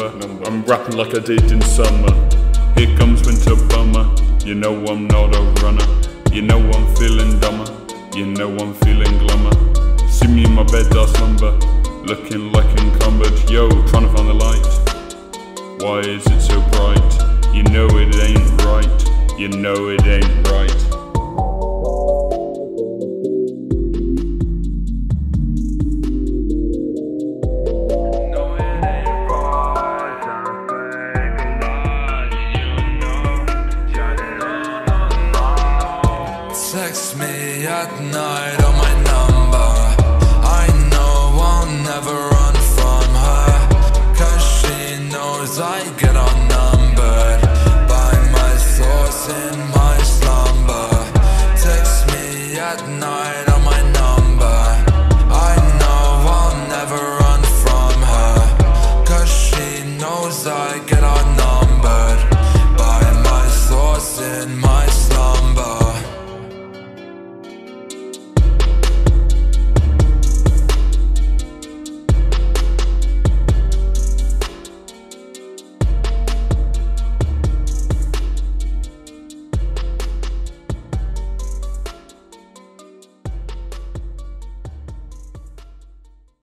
number. I'm rapping like I did in summer. Here comes winter bummer. You know I'm not a runner. You know I'm feeling dumber. You know I'm feeling glummer. See me in my bed, I slumber, looking like encumbered. Yo, trying to find the light. Why is it so bright? You know it ain't right. You know it ain't right. Text me at night on my number. I know I'll never run from her, 'cause she knows I get outnumbered by my thoughts in my slumber. Text me at night on my number. I know I'll never run from her, 'cause she knows I get